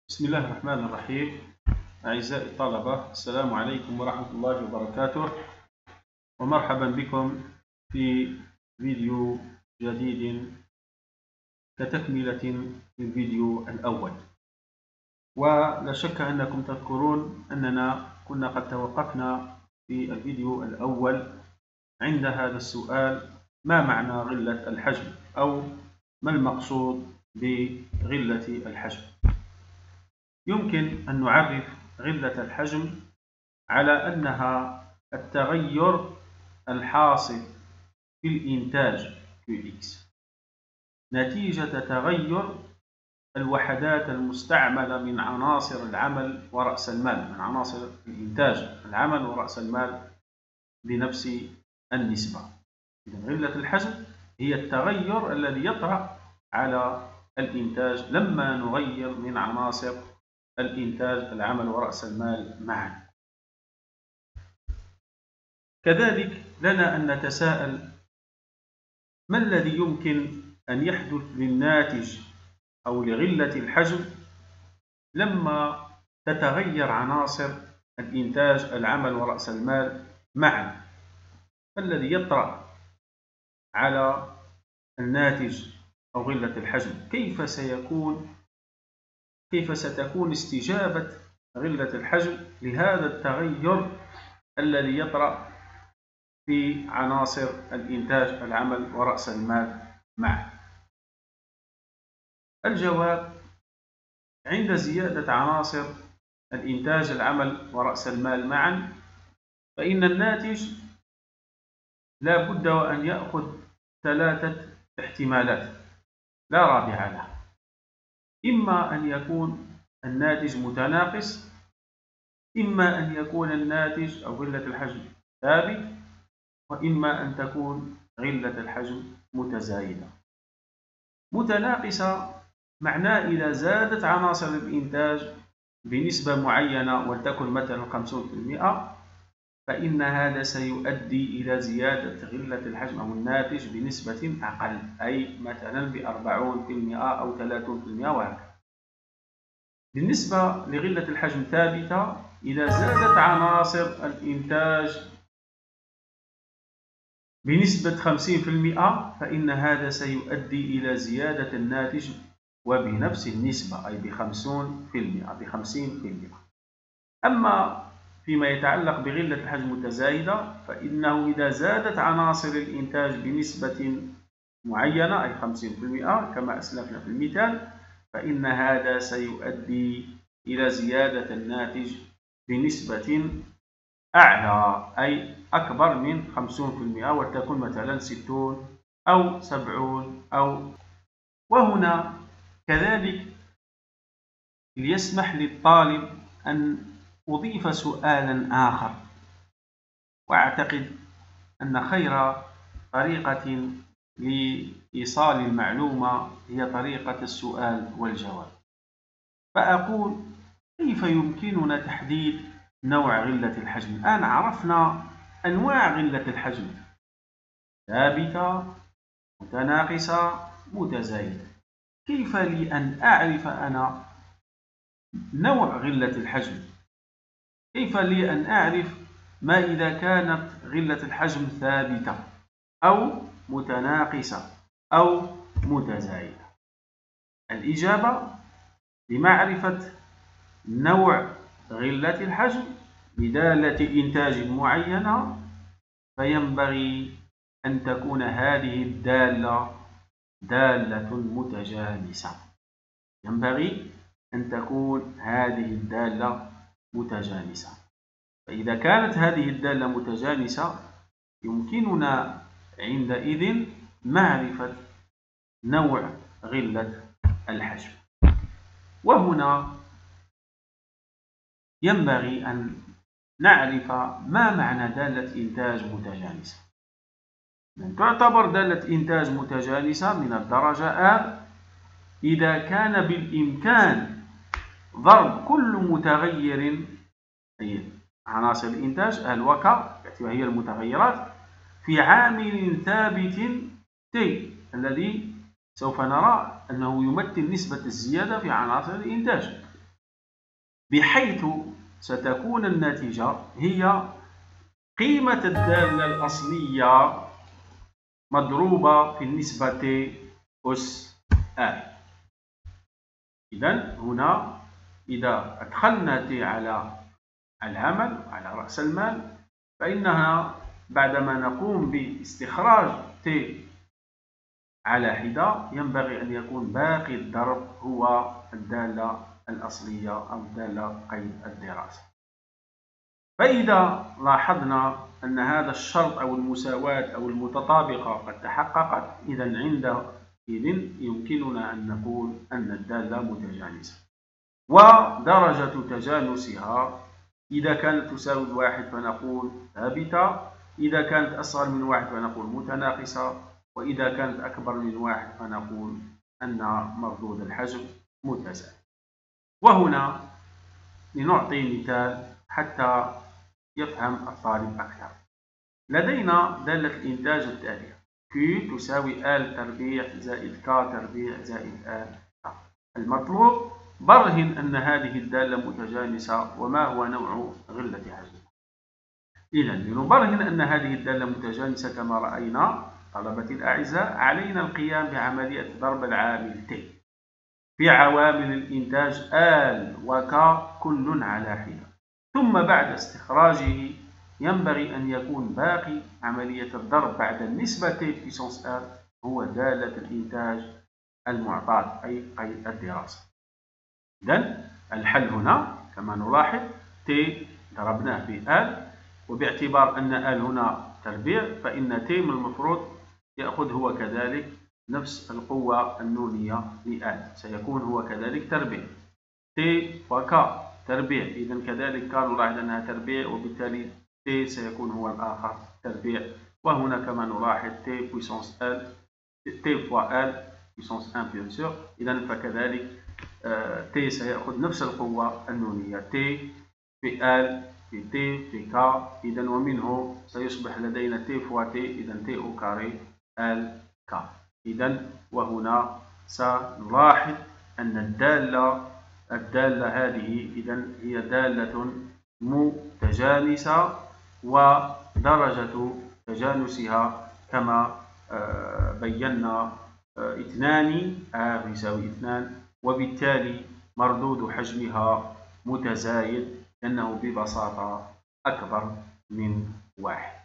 بسم الله الرحمن الرحيم. أعزائي الطلبة، السلام عليكم ورحمة الله وبركاته، ومرحبا بكم في فيديو جديد كتكملة للفيديو الأول. ولا شك أنكم تذكرون أننا كنا قد توقفنا في الفيديو الأول عند هذا السؤال: ما معنى غلة الحجم؟ أو ما المقصود بغلة الحجم؟ يمكن أن نعرف غلة الحجم على أنها التغير الحاصل في الإنتاج QX نتيجة تغير الوحدات المستعملة من عناصر العمل ورأس المال، من عناصر الإنتاج العمل ورأس المال بنفس النسبة. إذن غلة الحجم هي التغير الذي يطرأ على الإنتاج لما نغير من عناصر الإنتاج العمل ورأس المال معا. كذلك لنا أن نتساءل: ما الذي يمكن أن يحدث للناتج أو لغلة الحجم لما تتغير عناصر الإنتاج العمل ورأس المال معا؟ ما الذي يطرأ على الناتج أو غلة الحجم؟ كيف ستكون استجابة غلة الحجم لهذا التغير الذي يطرأ في عناصر الإنتاج العمل ورأس المال معا؟ الجواب: عند زيادة عناصر الإنتاج العمل ورأس المال معا فإن الناتج لا بد وأن يأخذ ثلاثة احتمالات لا رابع له. إما أن يكون الناتج متناقص، إما أن يكون الناتج أو غلة الحجم ثابت، وإما أن تكون غلة الحجم متزايدة. متناقصة معناه إذا زادت عناصر الإنتاج بنسبة معينة ولتكن مثلا 50%، فإن هذا سيؤدي إلى زيادة غلة الحجم أو الناتج بنسبة أقل، أي مثلا ب40% أو 30% وهكذا. بالنسبة لغلة الحجم ثابتة، إذا زادت عناصر الإنتاج بنسبة 50% فإن هذا سيؤدي إلى زيادة الناتج وبنفس النسبة، أي ب50%. أما فيما يتعلق بغلة الحجم المتزايدة فإنه إذا زادت عناصر الإنتاج بنسبة معينة أي 50% كما أسلفنا في المثال، فإن هذا سيؤدي إلى زيادة الناتج بنسبة أعلى أي أكبر من 50%، ولتكن مثلا 60 أو 70 أو. وهنا كذلك ليسمح للطالب أن أضيف سؤالا آخر، وأعتقد أن خير طريقة لإيصال المعلومة هي طريقة السؤال والجواب. فأقول: كيف يمكننا تحديد نوع غلة الحجم؟ الآن عرفنا أنواع غلة الحجم: ثابتة، متناقصة، متزايدة. كيف لي أن أعرف أنا نوع غلة الحجم؟ كيف لي أن أعرف ما إذا كانت غلة الحجم ثابتة أو متناقصة أو متزايدة؟ الإجابة: بمعرفة نوع غلة الحجم بدالة إنتاج معينة، فينبغي أن تكون هذه الدالة دالة متجانسة. ينبغي أن تكون هذه الدالة متجانسة. فإذا كانت هذه الدالة متجانسة يمكننا عندئذ معرفة نوع غلة الحجم. وهنا ينبغي أن نعرف ما معنى دالة إنتاج متجانسة. تعتبر دالة إنتاج متجانسة من الدرجة آ إذا كان بالإمكان ضرب كل متغير، أي عناصر الإنتاج الوكا هي المتغيرات، في عامل ثابت T الذي سوف نرى أنه يمثل نسبة الزيادة في عناصر الإنتاج. بحيث ستكون النتيجة هي قيمة الدالة الأصلية مضروبة في النسبة T أس R. إذن هنا إذا أدخلنا T على العمل على رأس المال، فإنها بعدما نقوم باستخراج T على حدة ينبغي أن يكون باقي الضرب هو الدالة الأصلية أو الدالة قيد الدراسة. فإذا لاحظنا أن هذا الشرط أو المساواة أو المتطابقة قد تحققت، إذن عندئذ يمكننا أن نقول أن الدالة متجانسة. ودرجة تجانسها إذا كانت تساوي 1 فنقول ثابتة، إذا كانت أصغر من 1 فنقول متناقصة، وإذا كانت أكبر من 1 فنقول أن مردود الحجم متساوي. وهنا لنعطي مثال حتى يفهم الطالب أكثر. لدينا دالة الإنتاج التالية: Q تساوي L تربيع زائد K تربيع زائد L K. المطلوب برهن أن هذه الدالة متجانسة وما هو نوع غلة حجمها. إذن لنبرهن أن هذه الدالة متجانسة كما رأينا طلبتي الأعزاء، علينا القيام بعملية ضرب العامل T في عوامل الإنتاج L و K كل على حدة، ثم بعد استخراجه ينبغي أن يكون باقي عملية الضرب بعد النسبة T بويسانس R هو دالة الإنتاج المعطاة أي قيد الدراسة. إذن الحل هنا كما نلاحظ T ضربناه في L، وباعتبار أن L هنا تربيع فإن T من المفروض يأخذ هو كذلك نفس القوة النونية لآل، سيكون هو كذلك تربيع. T وK تربيع، إذن كذلك كان نلاحظ أنها تربيع، وبالتالي T سيكون هو الآخر تربيع. وهنا كما نلاحظ T بويسانس L T فوا L بويسانس 1 بيان سور، إذن فكذلك T سيأخذ نفس القوة النونية T في L في T في K، إذن ومنه سيصبح لدينا T فوا T، إذن T أو كاري L K. إذن وهنا سنلاحظ أن الدالة هذه إذن هي دالة متجانسة، ودرجة تجانسها كما بينا 2 R يساوي 2، وبالتالي مردود حجمها متزايد لأنه ببساطة أكبر من 1.